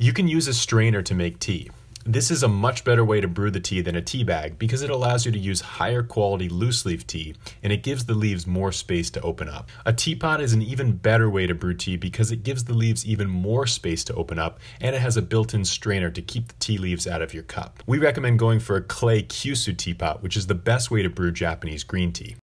You can use a strainer to make tea. This is a much better way to brew the tea than a tea bag because it allows you to use higher quality loose leaf tea and it gives the leaves more space to open up. A teapot is an even better way to brew tea because it gives the leaves even more space to open up and it has a built-in strainer to keep the tea leaves out of your cup. We recommend going for a clay Kyusu teapot, which is the best way to brew Japanese green tea.